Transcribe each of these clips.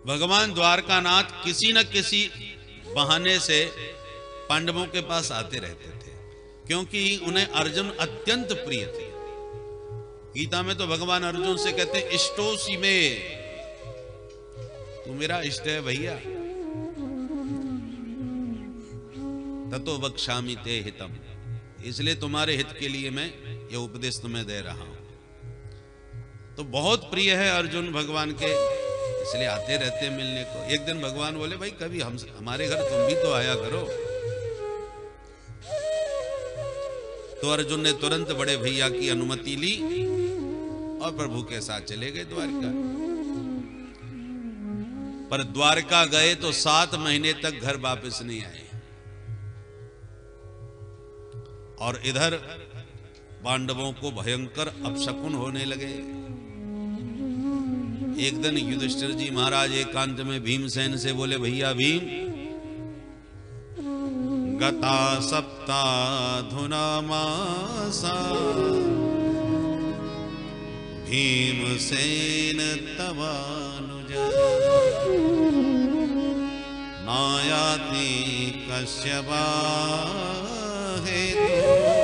भगवान द्वारकानाथ किसी न किसी बहाने से पांडवों के पास आते रहते थे, क्योंकि उन्हें अर्जुन अत्यंत प्रिय थे। गीता में तो भगवान अर्जुन से कहते हैं इष्टोसी में, तू मेरा इष्ट है भैया, ततो वक्ष्यामि ते हितम, इसलिए तुम्हारे हित के लिए मैं ये उपदेश तुम्हें दे रहा हूं। तो बहुत प्रिय है अर्जुन भगवान के, इसलिए आते रहते मिलने को। एक दिन भगवान बोले भाई कभी हमारे घर तुम भी तो आया करो। तो अर्जुन ने तुरंत बड़े भैया की अनुमति ली और प्रभु के साथ चले गए द्वारका। पर द्वारका गए तो 7 महीने तक घर वापस नहीं आए। और इधर पांडवों को भयंकर अपशकुन होने लगे। एक दिन युधिष्ठिर जी महाराज एकांत में भीमसेन से बोले भैया भीम, गता सप्ताधुना मासा भीमसेन तवानुज नायाति कश्यपा हेतु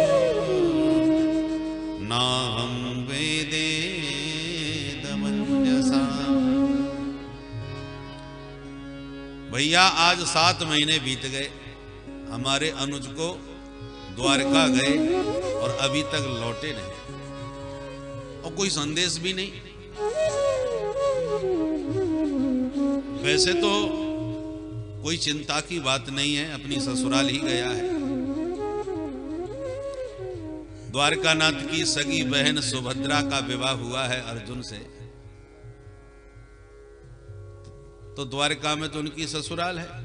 नाहं वेदे दमंजसा। भैया आज 7 महीने बीत गए, हमारे अनुज को द्वारका गए और अभी तक लौटे नहीं, और कोई संदेश भी नहीं। वैसे तो कोई चिंता की बात नहीं है, अपनी ससुराल ही गया है। द्वारकानाथ की सगी बहन सुभद्रा का विवाह हुआ है अर्जुन से, तो द्वारका में तो उनकी ससुराल है।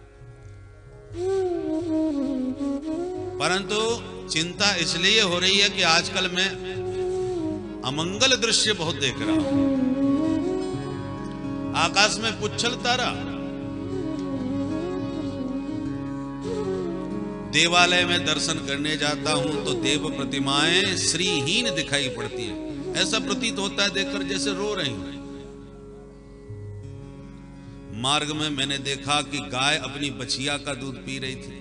परंतु चिंता इसलिए हो रही है कि आजकल मैं अमंगल दृश्य बहुत देख रहा हूं। आकाश में पुच्छल तारा, देवालय में दर्शन करने जाता हूं तो देव प्रतिमाएं श्रीहीन दिखाई पड़ती है। ऐसा प्रतीत होता है देखकर जैसे रो रही हैं। मार्ग में मैंने देखा कि गाय अपनी बछिया का दूध पी रही थी।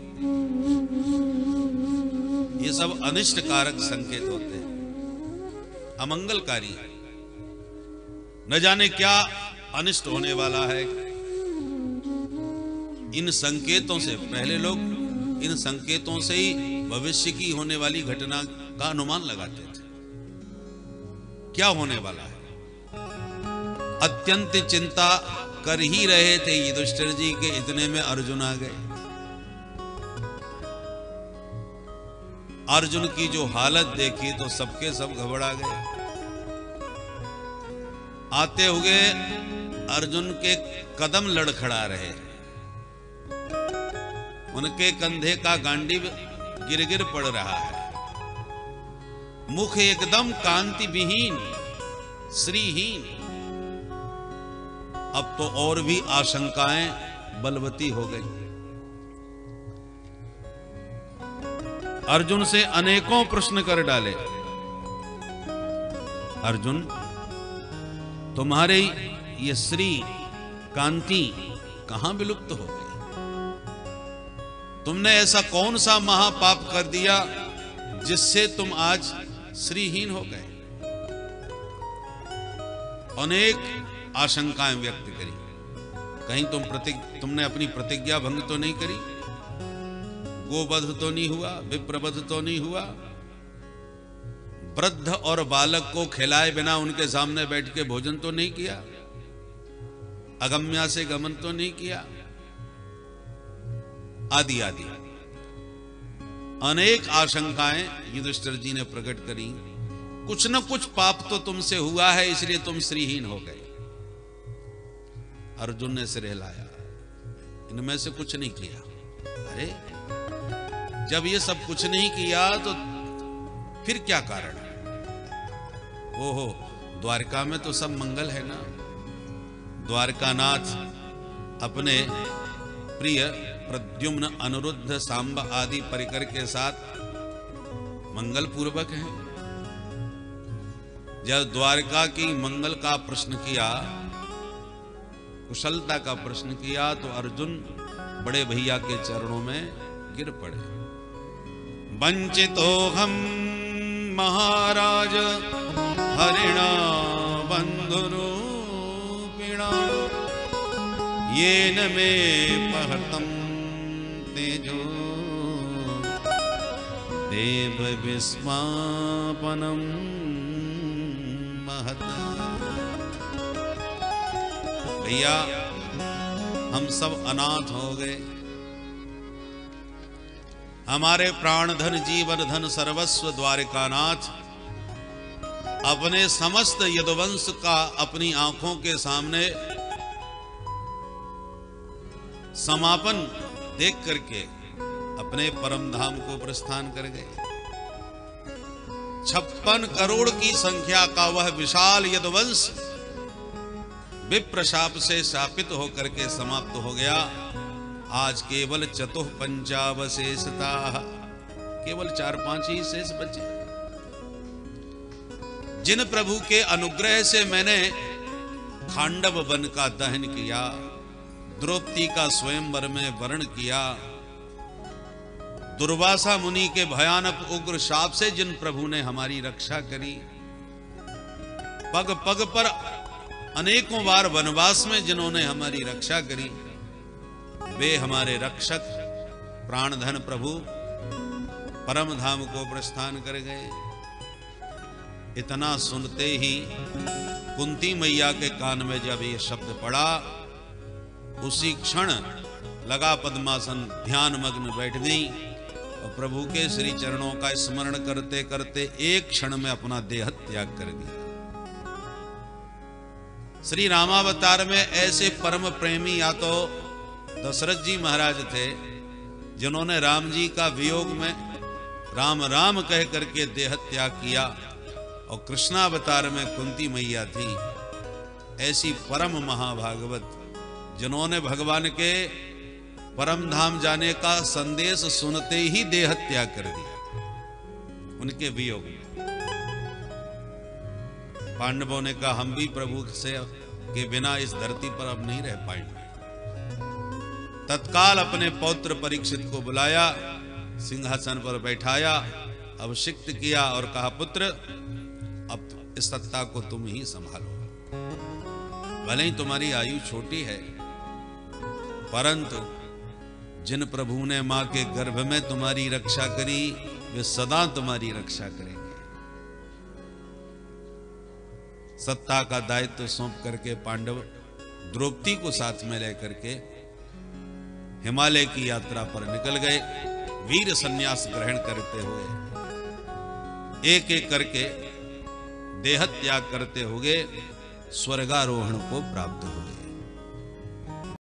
ये सब अनिष्टकारक संकेत होते हैं, अमंगलकारी। न जाने क्या अनिष्ट होने वाला है। इन संकेतों से पहले लोग इन संकेतों से ही भविष्य की होने वाली घटना का अनुमान लगाते थे, क्या होने वाला है। अत्यंत चिंता कर ही रहे थे युधिष्ठिर जी के, इतने में अर्जुन आ गए। अर्जुन की जो हालत देखी तो सबके सब घबरा गए। आते हुए अर्जुन के कदम लड़खड़ा रहे, उनके कंधे का गांडीव गिर गिर पड़ रहा है। मुख एकदम कांति विहीन, श्रीहीन। अब तो और भी आशंकाएं बलवती हो गई। अर्जुन से अनेकों प्रश्न कर डाले। अर्जुन, तुम्हारे ये श्री कांति कहां विलुप्त हो गई? तुमने ऐसा कौन सा महापाप कर दिया जिससे तुम आज श्रीहीन हो गए? अनेक आशंकाएं व्यक्त करी। कहीं तुमने अपनी प्रतिज्ञा भंग तो नहीं करी? गोवध तो नहीं हुआ? विप्रवध तो नहीं हुआ? वृद्ध और बालक को खिलाए बिना उनके सामने बैठ के भोजन तो नहीं किया? अगम्या से गमन तो नहीं किया? आदि आदि अनेक आशंकाएं युधिष्ठिर जी ने प्रकट करी। कुछ न कुछ पाप तो तुमसे हुआ है, इसलिए तुम श्रीहीन हो गए। अर्जुन ने सिर हिलाया, इनमें से कुछ नहीं किया। अरे जब ये सब कुछ नहीं किया तो फिर क्या कारण है? ओहो, द्वारका में तो सब मंगल है ना। द्वारकानाथ अपने प्रिय प्रद्युम्न, अनिरुद्ध, सांब आदि परिकर के साथ मंगल पूर्वक हैं। जब द्वारका की मंगल का प्रश्न किया कुशलता का प्रश्न किया तो अर्जुन बड़े भैया के चरणों में गिर पड़े। वंचितो हम महाराज हरिणा बंधुरूपिणा येन मे पहतम तेजो देव विस्मापनम महत। भैया हम सब अनाथ हो गए, हमारे प्राण धन जीवन धन सर्वस्व द्वारिकानाथ अपने समस्त यदुवंश का अपनी आंखों के सामने समापन देख करके अपने परम धाम को प्रस्थान कर गए। 56 करोड़ की संख्या का वह विशाल यदुवंश विप्रशाप से शापित होकर के समाप्त हो गया। आज केवल चतुः पंचावशेषता, केवल 4-5 ही शेष बचे। जिन प्रभु के अनुग्रह से मैंने खांडव वन का दहन किया, द्रौपदी का स्वयंवर में वरण किया, दुर्वासा मुनि के भयानक उग्र शाप से जिन प्रभु ने हमारी रक्षा करी, पग पग पर अनेकों बार वनवास में जिन्होंने हमारी रक्षा करी, वे हमारे रक्षक प्राणधन प्रभु परम धाम को प्रस्थान कर गए। इतना सुनते ही कुंती मैया के कान में जब ये शब्द पड़ा, उसी क्षण लगा पद्मासन ध्यान मग्न बैठ गई और प्रभु के श्री चरणों का स्मरण करते करते एक क्षण में अपना देह त्याग कर दिया। श्री रामावतार में ऐसे परम प्रेमी या तो दशरथ जी महाराज थे, जिन्होंने राम जी का वियोग में राम राम कह करके देह त्याग किया, और कृष्णावतार में कुंती मैया थी, ऐसी परम महाभागवत जिन्होंने भगवान के परम धाम जाने का संदेश सुनते ही देह त्याग कर दिया। उनके वियोग में पांडवों ने कहा, हम भी प्रभु से के बिना इस धरती पर अब नहीं रह पाएंगे। तत्काल अपने पौत्र परीक्षित को बुलाया, सिंहासन पर बैठाया, अभिषिक्त किया और कहा, पुत्र अब इस सत्ता को तुम ही संभालो। भले ही तुम्हारी आयु छोटी है, परंतु जिन प्रभु ने मां के गर्भ में तुम्हारी रक्षा करी, वे सदा तुम्हारी रक्षा करेंगे। सत्ता का दायित्व सौंप करके पांडव द्रौपदी को साथ में लेकर के हिमालय की यात्रा पर निकल गए। वीर संन्यास ग्रहण करते हुए, एक एक करके देह त्याग करते हुए स्वर्गारोहण को प्राप्त हो गए।